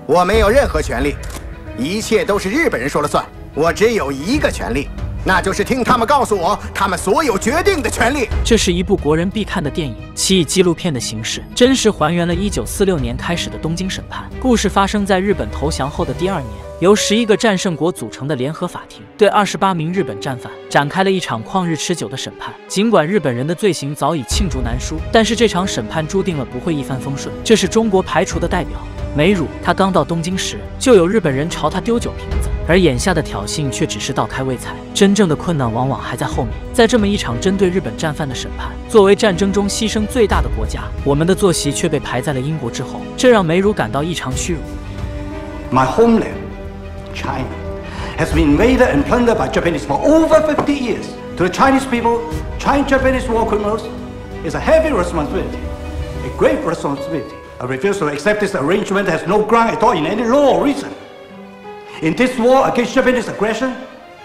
我没有任何权利，一切都是日本人说了算。我只有一个权利，那就是听他们告诉我他们所有决定的权利。 这是一部国人必看的电影，其以纪录片的形式，真实还原了1946年开始的东京审判。故事发生在日本投降后的第2年，由11个战胜国组成的联合法庭，对28名日本战犯展开了一场旷日持久的审判。尽管日本人的罪行早已罄竹难书，但是这场审判注定了不会一帆风顺。这是中国排除的代表梅乳，他刚到东京时，就有日本人朝他丢酒瓶子，而眼下的挑衅却只是倒开胃菜，真正的困难往往还在后面。在这么一场针对日本战犯的审判，作为战争中牺牲最大的国家，我们的坐席却被排在了英国之后，这让梅乳感到异常屈辱。 My homeland, China, has been invaded and plundered by Japanese for over 50 years. To the Chinese people, Chinese-Japanese war criminals is a heavy responsibility, a grave responsibility. I refuse to accept this arrangement that has no ground at all in any law or reason. In this war against Japanese aggression,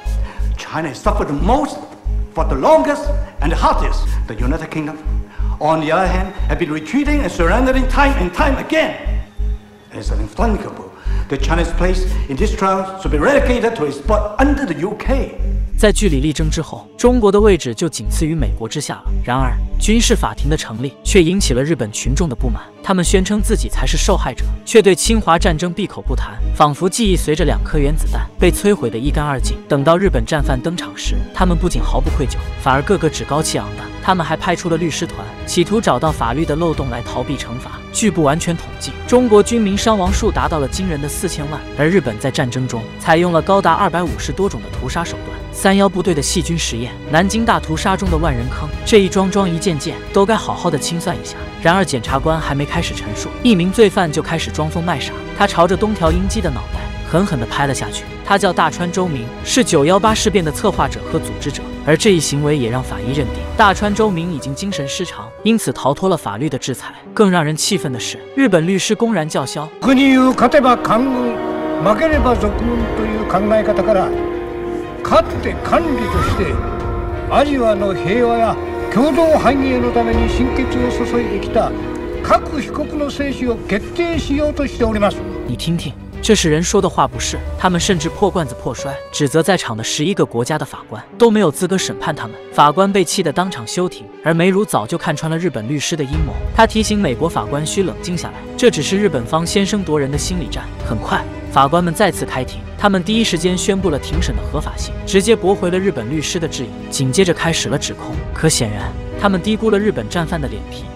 China has suffered the most, for the longest and the hardest. The United Kingdom, on the other hand, have been retreating and surrendering time and time again. It is unthinkable that China's place in this trial should be relegated to a spot under the UK. 在据理力争之后，中国的位置就仅次于美国之下了。然而，军事法庭的成立却引起了日本群众的不满，他们宣称自己才是受害者，却对侵华战争闭口不谈，仿佛记忆随着2颗原子弹被摧毁得一干二净。等到日本战犯登场时，他们不仅毫不愧疚，反而个个趾高气扬的。他们还派出了律师团，企图找到法律的漏洞来逃避惩罚。据不完全统计，中国军民伤亡数达到了惊人的4000万，而日本在战争中采用了高达250多种的屠杀手段。3·1部队的细菌实验，南京大屠杀中的万人坑，这一桩桩一件件都该好好的清算一下。然而检察官还没开始陈述，一名罪犯就开始装疯卖傻，他朝着东条英机的脑袋狠狠地拍了下去。他叫大川周明，是9·18事变的策划者和组织者，而这一行为也让法医认定大川周明已经精神失常，因此逃脱了法律的制裁。更让人气愤的是，日本律师公然叫嚣“国有勝てば官軍、負ければ賊軍”という考え方から。勝って管理としてアジアの平和や共同繁栄のために心血を注いできた各被告の生死を決定しようとしております。你听听，这是人说的话不是？他们甚至破罐子破摔，指责在场的11个国家的法官都没有资格审判他们。法官被气得当场休庭，而梅乳早就看穿了日本律师的阴谋，他提醒美国法官需冷静下来，这只是日本方先声夺人的心理战。很快，法官们再次开庭，他们第一时间宣布了庭审的合法性，直接驳回了日本律师的质疑，紧接着开始了指控。可显然，他们低估了日本战犯的脸皮。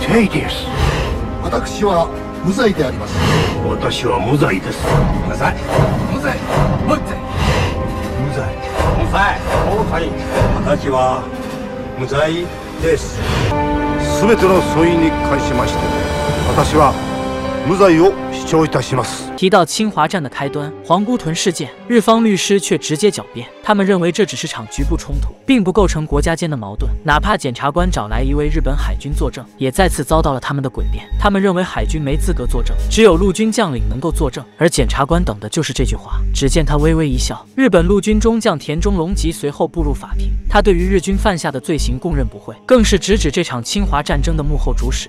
私は無罪であります。私は無罪です。無罪。無罪。無罪。無罪。無罪。私は無罪です。すべての訴因に関しまして、私は無罪を主張いたします。 提到侵华战的开端皇姑屯事件，日方律师却直接狡辩，他们认为这只是场局部冲突，并不构成国家间的矛盾。哪怕检察官找来一位日本海军作证，也再次遭到了他们的诡辩。他们认为海军没资格作证，只有陆军将领能够作证，而检察官等的就是这句话。只见他微微一笑。日本陆军中将田中隆吉随后步入法庭，他对于日军犯下的罪行供认不讳，更是直指这场侵华战争的幕后主使。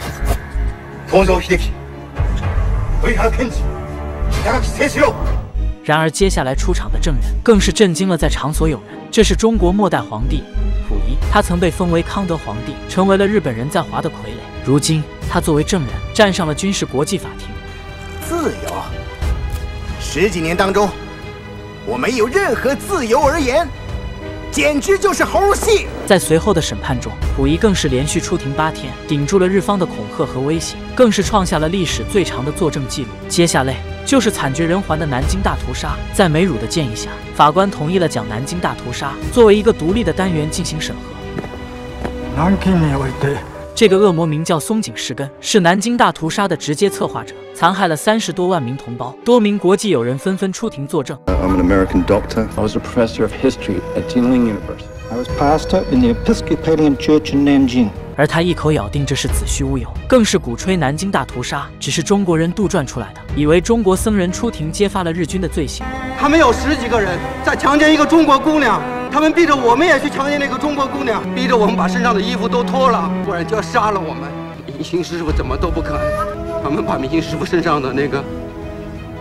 然而接下来出场的证人更是震惊了在场所有人，这是中国末代皇帝溥仪，他曾被封为康德皇帝，成为了日本人在华的傀儡。如今他作为证人站上了军事国际法庭。 自由，10几年当中，我没有任何自由而言，简直就是猴戏。 在随后的审判中，溥仪更是连续出庭8天，顶住了日方的恐吓和威胁，更是创下了历史最长的作证记录。接下来就是惨绝人寰的南京大屠杀。在梅乳的建议下，法官同意了将南京大屠杀作为一个独立的单元进行审核。这个恶魔名叫松井石根，是南京大屠杀的直接策划者，残害了30多万名同胞。多名国际友人纷纷出庭作证。 I'm an American doctor. I was a professor of history at Jingling University. I was pastor in the Episcopalian Church in Nanjing. 而他一口咬定这是子虚乌有，更是鼓吹南京大屠杀只是中国人杜撰出来的，以为中国僧人出庭揭发了日军的罪行。 他们有10几个人在强奸一个中国姑娘，他们逼着我们也去强奸那个中国姑娘，逼着我们把身上的衣服都脱了，不然就要杀了我们。明星师傅怎么都不肯，他们把明星师傅身上的那个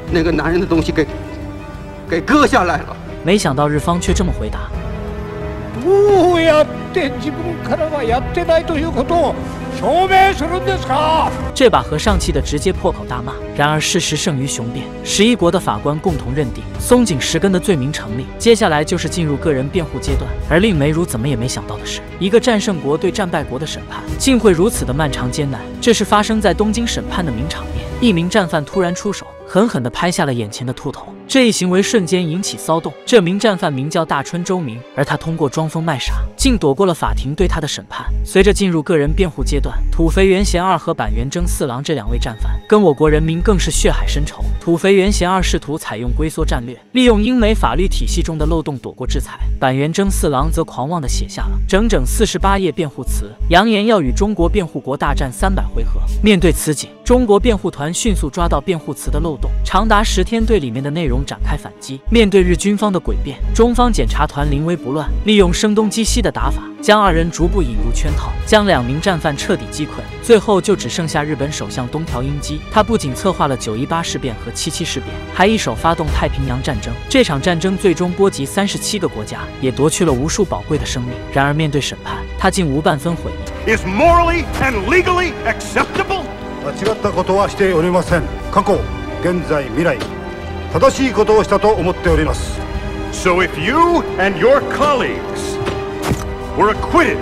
那个男人的东西给割下来了。 没想到日方却这么回答。 どうやって自分からはやってないということを証明するんですか？ 这把和上气的直接破口大骂。然而事实胜于雄辩，11国的法官共同认定松井石根的罪名成立。接下来就是进入个人辩护阶段。而令梅如怎么也没想到的是，一个战胜国对战败国的审判竟会如此的漫长艰难。这是发生在东京审判的名场面，一名战犯突然出手，狠狠地拍下了眼前的秃头。 这一行为瞬间引起骚动。这名战犯名叫大春周明，而他通过装疯卖傻，竟躲过了法庭对他的审判。随着进入个人辩护阶段，土肥原贤二和板垣征四郎这两位战犯跟我国人民更是血海深仇。土肥原贤二试图采用龟缩战略，利用英美法律体系中的漏洞躲过制裁；板垣征四郎则狂妄地写下了整整48页辩护词，扬言要与中国辩护国大战300回合。面对此景，中国辩护团迅速抓到辩护词的漏洞，长达10天对里面的内容 展开反击。面对日军方的诡辩，中方检察团临危不乱，利用声东击西的打法，将二人逐步引入圈套，将2名战犯彻底击溃。最后就只剩下日本首相东条英机，他不仅策划了9·18事变和7·7事变，还一手发动太平洋战争。这场战争最终波及37个国家，也夺去了无数宝贵的生命。然而面对审判，他竟无半分悔意。 Is morally and legally acceptable? 間違ったことはしておりません。過去、現在、未来。 正しいことをしたと思っております。 So if you and your colleagues were acquitted,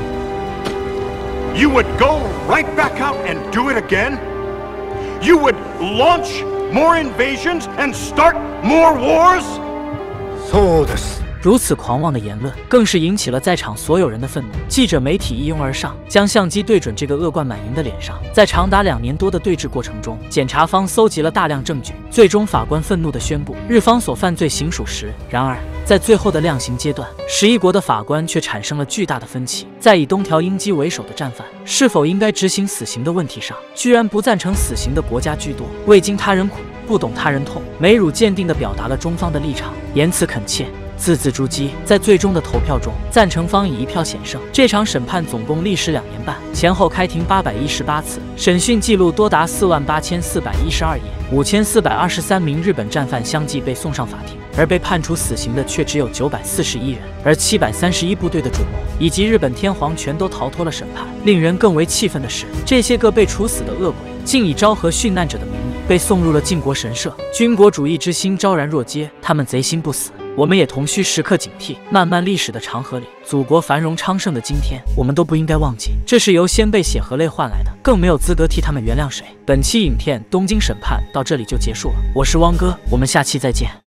you would go right back out and do it again? You would launch more invasions and start more wars? そうです。 如此狂妄的言论，更是引起了在场所有人的愤怒。记者、媒体一拥而上，将相机对准这个恶贯满盈的脸上。在长达2年多的对峙过程中，检察方搜集了大量证据，最终法官愤怒地宣布，日方所犯罪刑属实。然而，在最后的量刑阶段，11国的法官却产生了巨大的分歧。在以东条英机为首的战犯是否应该执行死刑的问题上，居然不赞成死刑的国家居多。未经他人苦，不懂他人痛。梅汝坚定地表达了中方的立场，言辞恳切。 字字珠玑，在最终的投票中，赞成方以1票险胜。这场审判总共历时2年半，前后开庭818次，审讯记录多达48412页，5423名日本战犯相继被送上法庭，而被判处死刑的却只有941人，而731部队的主谋以及日本天皇全都逃脱了审判。令人更为气愤的是，这些个被处死的恶鬼，竟以昭和殉难者的名义被送入了靖国神社，军国主义之心昭然若揭，他们贼心不死。 我们也同需时刻警惕。漫漫历史的长河里，祖国繁荣昌盛的今天，我们都不应该忘记，这是由先辈血和泪换来的，更没有资格替他们原谅谁。本期影片《东京审判》到这里就结束了，我是汪哥，我们下期再见。